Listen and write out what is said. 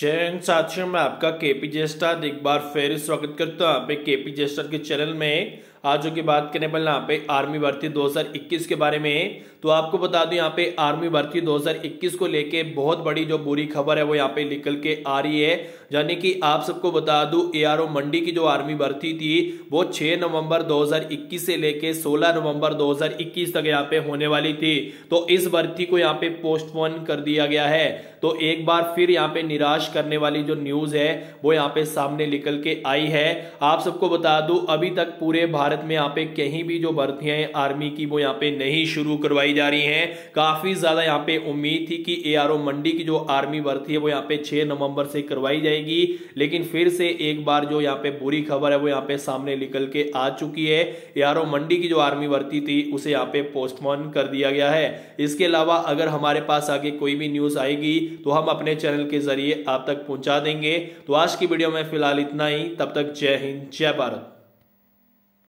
जय हिंद साथियों, मैं आपका केपी स्टार एक बार फिर स्वागत करता हूँ यहाँ पे केपी स्टार के चैनल में। आज जो की बात करने वाले यहाँ पे आर्मी भर्ती 2021 के बारे में। तो आपको बता दूं यहाँ पे आर्मी भर्ती 2021 को लेके बहुत बड़ी जो बुरी खबर है वो यहाँ पे निकल के आ रही है। यानी कि आप सबको बता दूं एआरओ मंडी की जो आर्मी भर्ती थी वो 6 नवंबर 2021 से लेके 16 नवंबर 2021 तक यहाँ पे होने वाली थी। तो इस भर्ती को यहाँ पे पोस्टपोन कर दिया गया है। तो एक बार फिर यहाँ पे निराश करने वाली जो न्यूज है वो यहाँ पे सामने निकल के आई है। आप सबको बता दूं अभी तक पूरे भारत में यहाँ पे कहीं भी जो भर्तियां हैं आर्मी की वो यहाँ पे नहीं शुरू करवाई जा रही हैं। काफी ज्यादा यहाँ पे उम्मीद थी कि एआरओ मंडी की जो आर्मी भर्ती है वो यहाँ पे 6 नवंबर से करवाई जाएगी, लेकिन फिर से एक बार जो यहाँ पे बुरी खबर है वो यहाँ पे सामने निकल के आ चुकी है। एआरओ मंडी की जो आर्मी भर्ती थी उसे यहाँ पे पोस्टपोन कर दिया गया है। इसके अलावा अगर हमारे पास आगे कोई भी न्यूज आएगी तो हम अपने चैनल के जरिए आप तक पहुंचा देंगे। तो आज की वीडियो में फिलहाल इतना ही, तब तक जय हिंद जय भारत।